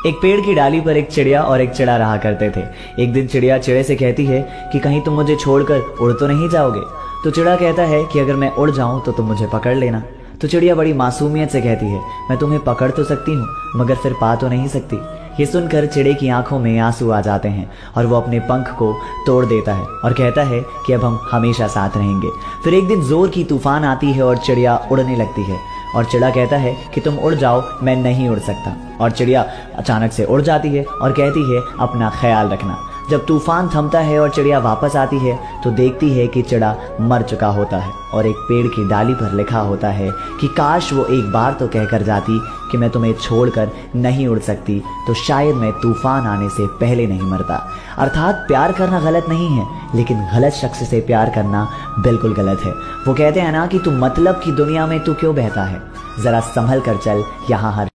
एक पेड़ की डाली पर एक चिड़िया और एक चिड़ा रहा करते थे। एक दिन चिड़िया चिड़े से कहती है कि कहीं तुम मुझे छोड़कर उड़ तो नहीं जाओगे। तो चिड़ा कहता है कि अगर मैं उड़ जाऊं तो तुम मुझे पकड़ लेना। तो चिड़िया बड़ी मासूमियत से कहती है, मैं तुम्हें पकड़ तो सकती हूँ मगर फिर पा तो नहीं सकती। ये सुनकर चिड़े की आंखों में आंसू आ जाते हैं और वो अपने पंख को तोड़ देता है और कहता है कि अब हम हमेशा साथ रहेंगे। फिर एक दिन जोर की तूफान आती है और चिड़िया उड़ने लगती है और चिड़ा कहता है कि तुम उड़ जाओ, मैं नहीं उड़ सकता। और चिड़िया अचानक से उड़ जाती है और कहती है अपना ख्याल रखना। जब तूफान थमता है और चिड़िया वापस आती है तो देखती है कि चिड़ा मर चुका होता है और एक पेड़ की डाली पर लिखा होता है कि काश वो एक बार तो कहकर जाती कि मैं तुम्हें छोड़कर नहीं उड़ सकती तो शायद मैं तूफान आने से पहले नहीं मरता। अर्थात प्यार करना गलत नहीं है, लेकिन गलत शख्स से प्यार करना बिल्कुल गलत है। वो कहते हैं ना कि तू मतलब की दुनिया में तू क्यों बहता है, जरा संभल कर चल, यहाँ हर